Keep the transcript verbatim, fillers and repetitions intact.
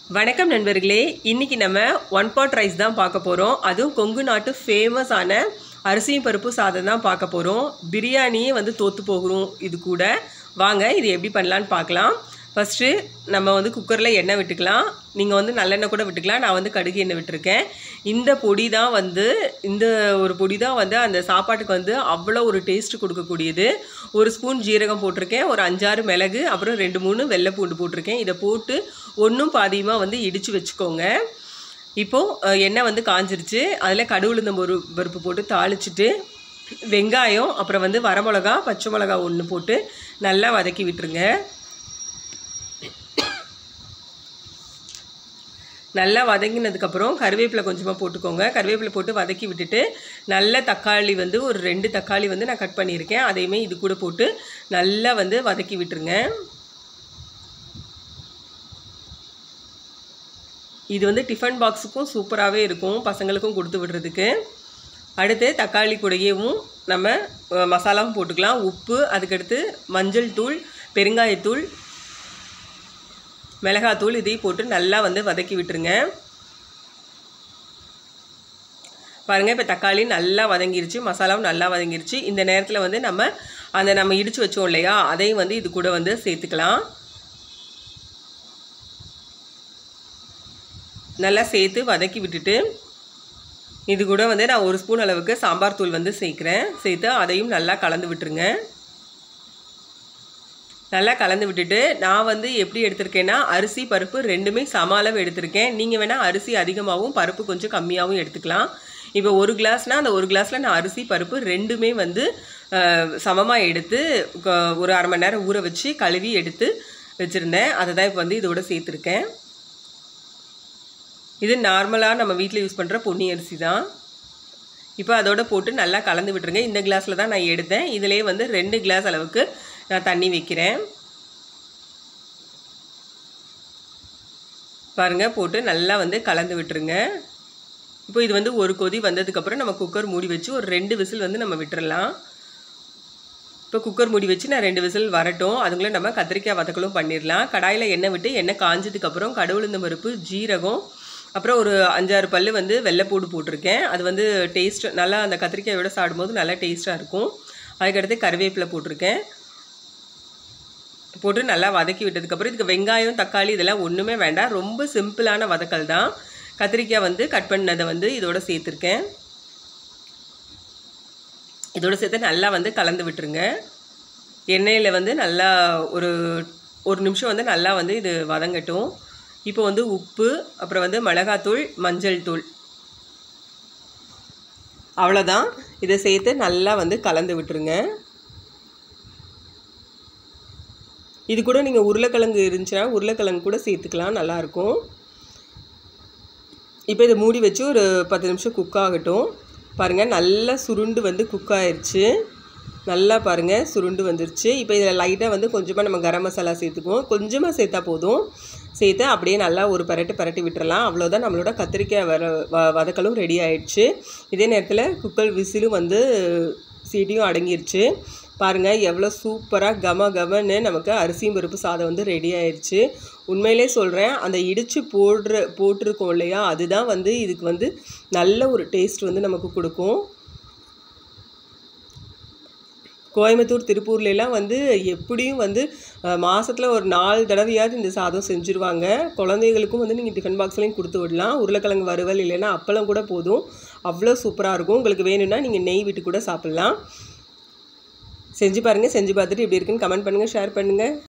வணக்கம் நண்பர்களே, இன்னைக்கு நம்ம ஒன் பாட் ரைஸ் தான் பார்க்க போகிறோம். அதுவும் கொங்கு நாட்டு ஃபேமஸான அரிசியும் பருப்பு சாதம் தான் பார்க்க போகிறோம். பிரியாணியே வந்து தோற்று போகிறோம். இது கூட வாங்க இது எப்படி பண்ணலான்னு பார்க்கலாம். ஃபஸ்ட்டு நம்ம வந்து குக்கரில் எண்ணெய் விட்டுக்கலாம். நீங்கள் வந்து நல்லெண்ணெய் கூட விட்டுக்கலாம். நான் வந்து கடுகு எண்ணெய் விட்டுருக்கேன். இந்த பொடி தான் வந்து இந்த ஒரு பொடி தான் வந்து அந்த சாப்பாட்டுக்கு வந்து அவ்வளோ ஒரு டேஸ்ட்டு கொடுக்கக்கூடியது. ஒரு ஸ்பூன் ஜீரகம் போட்டிருக்கேன், ஒரு அஞ்சாறு மிளகு, அப்புறம் ரெண்டு மூணு வெள்ளை பூண்டு போட்டிருக்கேன். இதை போட்டு ஒன்றும் பாதியமாக வந்து இடித்து வச்சுக்கோங்க. இப்போது எண்ணெய் வந்து காஞ்சிருச்சு. அதில் கடுகு உளுந்தம் ஒரு பருப்பு போட்டு தாளிச்சிட்டு வெங்காயம், அப்புறம் வந்து வரமிளகா, பச்சை மிளகா ஒன்று போட்டு நல்லா வதக்கி விட்டுருங்க. நல்லா வதங்கினதுக்கப்புறம் கருவேப்பிலை கொஞ்சமாக போட்டுக்கோங்க. கருவேப்பிலை போட்டு வதக்கி விட்டுட்டு நல்ல தக்காளி வந்து ஒரு ரெண்டு தக்காளி வந்து நான் கட் பண்ணியிருக்கேன். அதையுமே இது கூட போட்டு நல்லா வந்து வதக்கி விட்டுருங்க. இது வந்து டிஃபன் பாக்ஸுக்கும் சூப்பராகவே இருக்கும், பசங்களுக்கும் கொடுத்து விடுறதுக்கு. அடுத்து தக்காளி கூடயேவும் நம்ம மசாலாவும் போட்டுக்கலாம். உப்பு, அதுக்கடுத்து மஞ்சள் தூள், பெருங்காயத்தூள், மிளகாத்தூள் இதையும் போட்டு நல்லா வந்து வதக்கி விட்டுருங்க. பாருங்கள், இப்போ தக்காளி நல்லா வதங்கிருச்சு, மசாலாவும் நல்லா வதங்கிருச்சு. இந்த நேரத்தில் வந்து நம்ம அந்த நம்ம இடித்து வச்சோம் இல்லையா, அதையும் வந்து இது கூட வந்து சேர்த்துக்கலாம். நல்லா சேர்த்து வதக்கி விட்டுட்டு இது கூட வந்து நான் ஒரு ஸ்பூன் அளவுக்கு சாம்பார் தூள் வந்து சேர்க்குறேன். சேர்த்து அதையும் நல்லா கலந்து விட்டுருங்க. நல்லா கலந்து விட்டுட்டு நான் வந்து எப்படி எடுத்திருக்கேன்னா அரிசி பருப்பு ரெண்டுமே சம அளவு எடுத்திருக்கேன். நீங்கள் வேணால் அரிசி அதிகமாகவும் பருப்பு கொஞ்சம் கம்மியாகவும் எடுத்துக்கலாம். இப்போ ஒரு கிளாஸ்னால் அந்த ஒரு கிளாஸில் நான் அரிசி பருப்பு ரெண்டுமே வந்து சமமாக எடுத்து ஒரு அரை மணி நேரம் ஊற வச்சு கழுவி எடுத்து வச்சுருந்தேன். அதை தான் இப்போ வந்து இதோட சேர்த்துருக்கேன். இது நார்மலாக நம்ம வீட்டில் யூஸ் பண்ணுற பொன்னி அரிசி தான். இப்போ அதோட போட்டு நல்லா கலந்து விட்டுருங்க. இந்த கிளாஸில் தான் நான் எடுத்தேன். இதிலே வந்து ரெண்டு கிளாஸ் அளவுக்கு நான் தண்ணி வைக்கிறேன். பாருங்கள், போட்டு நல்லா வந்து கலந்து விட்டுருங்க. இப்போ இது வந்து ஒரு கொதி வந்ததுக்கப்புறம் நம்ம குக்கர் மூடி வச்சு ஒரு ரெண்டு விசில் வந்து நம்ம விட்டுறலாம். இப்போ குக்கர் மூடி வச்சு நான் ரெண்டு விசில் வரட்டும். அதுக்குள்ளே நம்ம கத்திரிக்காய் வதக்கலும் பண்ணிடலாம். கடாயில் எண்ணெய் விட்டு எண்ணெய் காஞ்சதுக்கப்புறம் கடுகு உளுந்தம் பருப்பு, ஜீரகம், அப்புறம் ஒரு அஞ்சாறு பல் வந்து வெள்ளைப்பூடு போட்டிருக்கேன். அது வந்து டேஸ்ட் நல்லா அந்த கத்திரிக்காயோட சாப்பிடும்போது நல்லா டேஸ்ட்டாக இருக்கும். அதுக்கடுத்து கருவேப்பிலை போட்டிருக்கேன். போட்டு நல்லா வதக்கி விட்டதுக்கப்புறம் இதுக்கு வெங்காயம், தக்காளி இதெல்லாம் ஒன்றுமே வேண்டாம். ரொம்ப சிம்பிளான வதக்கல் தான். கத்திரிக்காய் வந்து கட் பண்ணதை வந்து இதோட சேர்த்துருக்கேன். இதோட சேர்த்து நல்லா வந்து கலந்து விட்டுருங்க. எண்ணெயில் வந்து நல்லா ஒரு ஒரு நிமிஷம் வந்து நல்லா வந்து இது வதங்கட்டும். இப்போ வந்து உப்பு, அப்புறம் வந்து மிளகாத்தூள், மஞ்சள் தூள், அவ்வளோதான். இதை சேர்த்து நல்லா வந்து கலந்து விட்டுருங்க. இது கூட நீங்கள் உருளைக்கிழங்கு இருந்துச்சுன்னா உருளைக்கிழங்கு கூட சேர்த்துக்கலாம், நல்லாயிருக்கும். இப்போ இதை மூடி வச்சு ஒரு பத்து நிமிஷம் குக் ஆகட்டும். பாருங்கள், நல்லா சுருண்டு வந்து குக் ஆயிடுச்சு. நல்லா பாருங்கள் சுருண்டு வந்துருச்சு. இப்போ இதில் லைட்டாக வந்து கொஞ்சமாக நம்ம கரம் மசாலா சேர்த்துக்குவோம். கொஞ்சமாக சேர்த்தா போதும். சேர்த்து அப்படியே நல்லா ஒரு பரட்டு பரட்டி விட்டுறலாம். அவ்வளோதான், நம்மளோட கத்திரிக்காய் வர வ வதக்கலும் ரெடி ஆகிடுச்சு. இதே நேரத்தில் குக்கர் விசிலும் வந்து சீட்டியும் அடங்கிருச்சு. பாருங்கள், எவ்வளோ சூப்பராக கம கமன்னு நமக்கு அரிசியும் பருப்பு சாதம் வந்து ரெடி ஆயிடுச்சு. உண்மையிலே சொல்கிறேன், அந்த இடித்து போடுற போட்டிருக்கோம் இல்லையா, அதுதான் வந்து இதுக்கு வந்து நல்ல ஒரு டேஸ்ட் வந்து நமக்கு கொடுக்கும். கோயம்புத்தூர், திருப்பூர்லாம் வந்து எப்படியும் வந்து மாதத்தில் ஒரு நாலு தடவையாவது இந்த சாதம் செஞ்சுருவாங்க. குழந்தைகளுக்கும் வந்து நீங்கள் டிஃபன் பாக்ஸ்லேயும் கொடுத்து விடலாம். உருளைக்கிழங்கு வறுவல் இல்லைன்னா அப்பளம் கூட போதும், அவ்வளோ சூப்பராக இருக்கும். உங்களுக்கு வேணும்னா நீங்கள் நெய் விட்டு கூட சாப்பிட்லாம். செஞ்சு பாருங்கள். செஞ்சு பார்த்துட்டு எப்படி இருக்குன்னு கமெண்ட் பண்ணுங்கள், ஷேர் பண்ணுங்கள்.